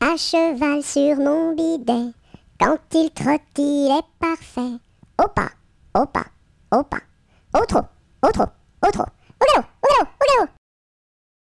À cheval sur mon bidet, quand il trotte, il est parfait. Au pas, au pas, au pas, au trot, au trot, au trot.